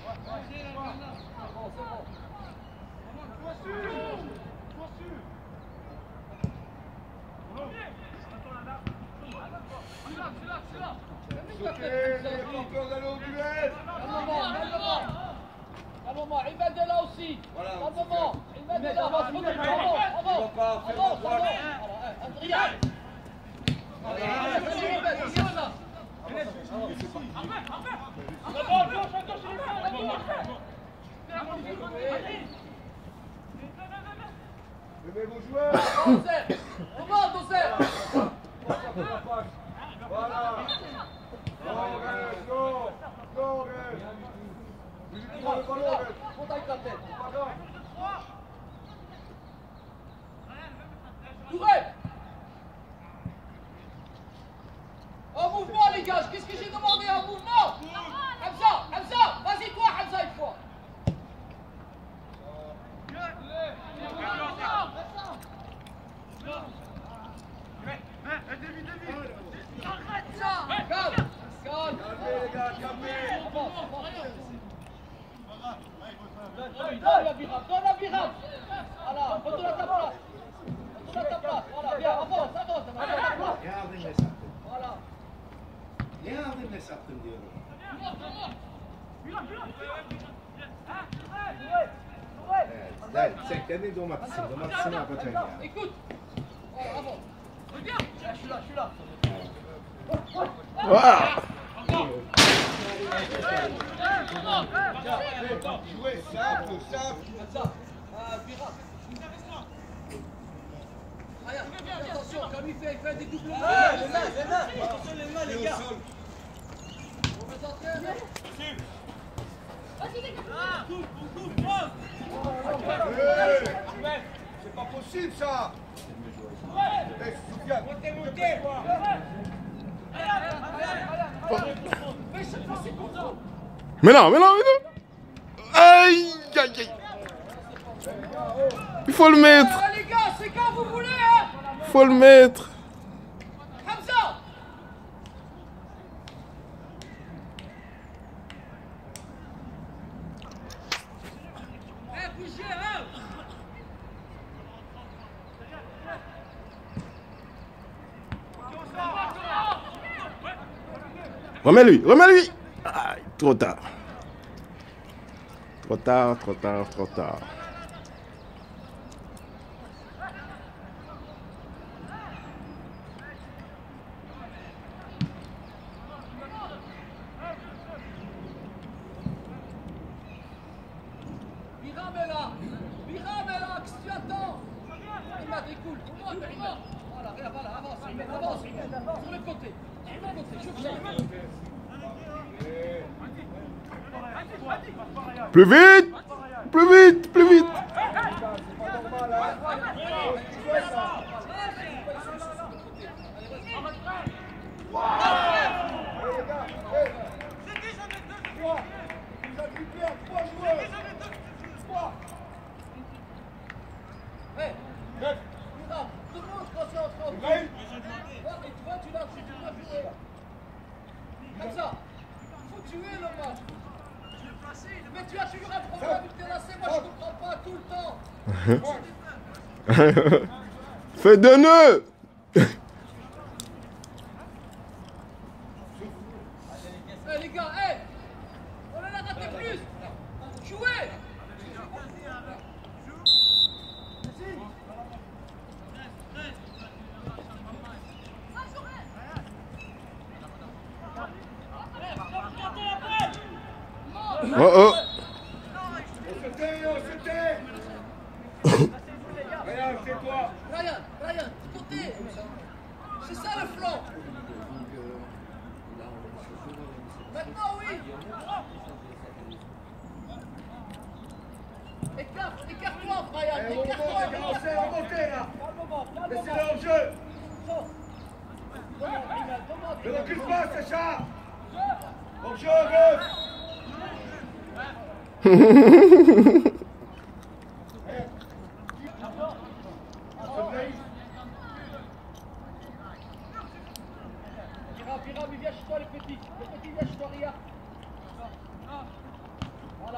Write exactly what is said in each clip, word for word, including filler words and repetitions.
En mouvement les gars, qu'est-ce que j'ai demandé en mouvement? Hamza, Hamza, vas-y toi Hamza une fois. Calme, calme. Donne la birame, donne la birame. Voilà, retourne à ta place. Retourne à ta place, voilà, viens, avance, avance, avance. Yardım et sattım. Voilà. Yardım et sattım diyorum. Evet, sen, sen kendi domatessin, domatesini yapacaksın ya. Écoute. Voilà, avance. Regarde, je suis là, je suis là. Wow. Jouez simple, simple. Hamza, birame. Attention, quand lui fait, il fait des doubles mains. Les mains, les mains. Attention les mains, les gars. On va s'entraîner. Vas-y, les gars. C'est pas possible ça. Eh, Soufiane. Montez, montez. Mais cette fois, c'est pour toi. Mais non, mais non, mais non. Aïe, aïe, aïe. Il faut le mettre. Euh, les gars, c'est quand vous voulez, hein. Il faut le mettre. Hamza. Eh, bougez, hein. Remets-lui, remets-lui. Aïe, trop tard. Trop tard, trop tard, trop tard. Biram est là. Biram est là, qu'est-ce que tu attends? Il m'a découle. Voilà, regarde, voilà, avance, avance, sur le côté. Sur le côté, je viens. Plus vite, plus vite, plus vite. Comme ça, faut tuer le match. Mais tu as toujours un problème avec tes lacets, moi je comprends pas tout le temps. Fais deux nœuds. Eh les gars, eh, on en a raté plus. Jouez. Oh oh. On se tait, on se tait. Ryan, c'est toi. Ryan, Ryan, du côté. C'est ça le flanc. Maintenant oui. Écarte, écarte-toi Ryan, Eh, on écarte-toi. remonte, commencez à remonter là. Laissez-le en jeu. Ne recule pas, Sacha. En jeu, gauche. Biram, Biram, viens chez toi les petits. Les petits, viens chez toi, Ria.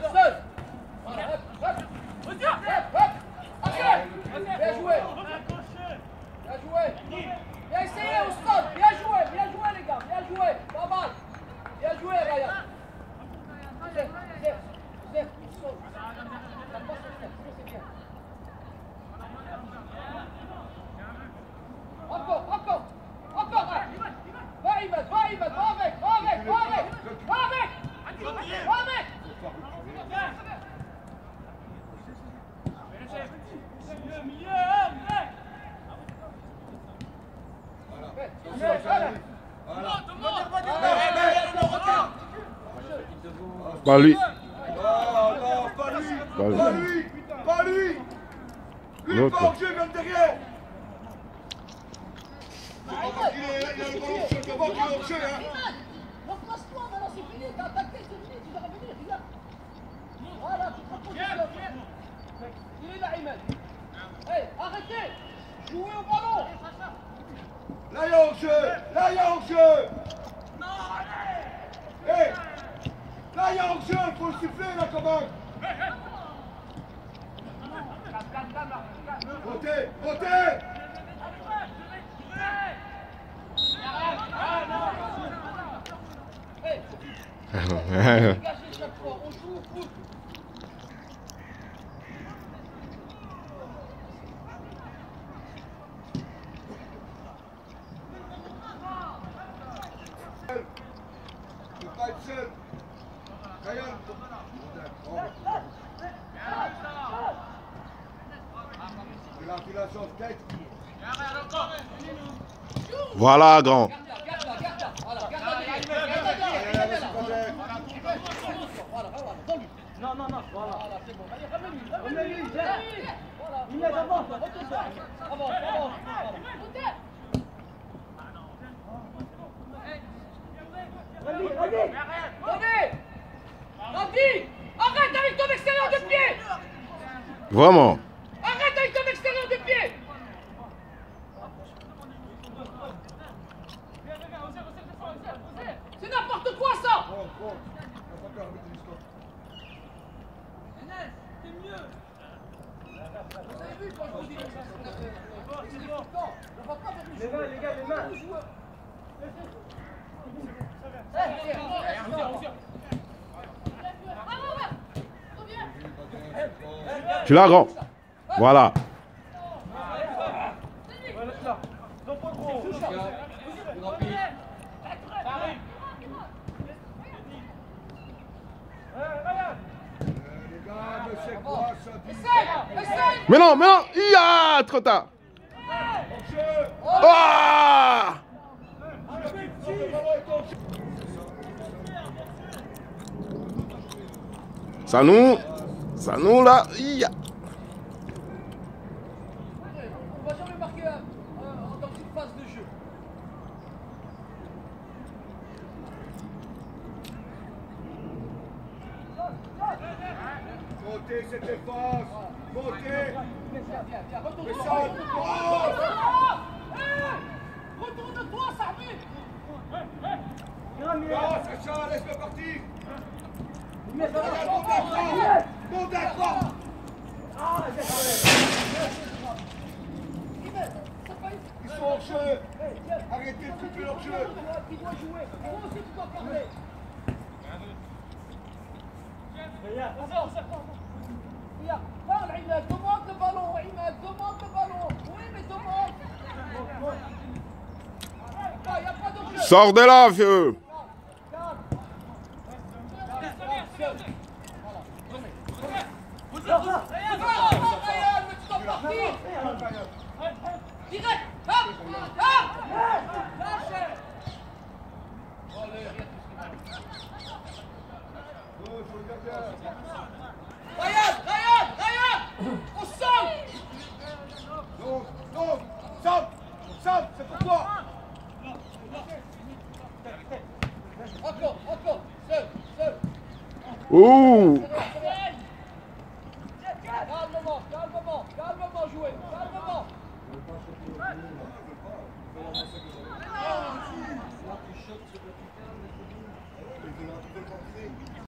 seul. Voilà, hop, hop. Hop, hop. Ok. Bien joué. Bien joué. Bien essayé au stade. Bien joué, bien joué les gars. Bien joué. Pas mal. Bien joué Ryan. Zef, Zef, Zef, il saute. La passe au Zef, c'est bien. Encore, encore, encore. Va Imad, va Imad, va avec, va avec, va avec, va avec, va avec. Pas lui. Oh non, pas lui. Pas lui. Pas lui. Pas lui. Lui, L'autre. pas en jeu, même derrière. Il est, il a le ballon sur le devant qui est hors jeu, hein. Replace-toi, maintenant c'est fini, t'as attaqué, c'est fini, tu dois revenir, regarde. Voilà, tu te reposes. Il est là, Imad. Hey, arrêtez. Jouez au ballon. Là, il y a hors jeu. Là, il y a hors jeu. Hey. Là, il y a hors jeu, il faut le siffler, là, quand même. Votez, votez. Hey, dégagez chaque fois, on joue au foot. Il ne peut pas être seul. Ryan. Il a fait la chance, tête. Voilà, grand. Garde là, garde là, garde là. Voilà, garde là, garde là, garde là. Voilà, voilà, dans lui. Non, non, non, voilà. Voilà, c'est bon. Allez, ramène-lui, ramène-lui. Ramène-lui, viens. Voilà. Il est d'avance. Retourne-toi. Avance, avance. Vas-y, vas-y. Revenez. Randy, arrête avec ton extérieur de pied. Vraiment. Arrête avec ton extérieur de pied. C'est n'importe quoi ça. Bon, bon. On va pas arrêter l'histoire. Vous avez vu quand je vous dis c'est bon. On va pas faire une Les mains, les gars, les mains. Tu l'as, grand. Voilà. Les gars, mais c'est quoi ça? Essaye, essaye. Mais non, mais non. Il a trop tard. Hors jeu. Ah! Ça nous. Ça nous là. Il a. On va jamais marquer un, un, dans une phase de jeu. Montez cette défense. Montez. Viens, viens, viens, retourne-toi. Mais ça, Retourne-toi. Hey, retourne-toi, Sahbi. Non, Sacha, laisse-le partir. Mais ça va. Monte à trois. Monte à trois. Ils sont hors jeu. Arrêtez de couper leur jeu. Qui doit jouer. Toi aussi, tu dois parler. Regarde, parle, Imad, demande le ballon, Imad, demande le ballon. Oui, mais demande. Il n'y a pas de jeu. Sors de là, vieux. Ryan, mais tu dois partir. Direct. Hop, hop. Lâchez. Ryan, Ryan, Ryan. Au sol. Non, non. Sam, Sam, c'est pour toi. Encore, encore. Seul, seul. Ouh. Calmement, calmement, calmement, jouez, calmement.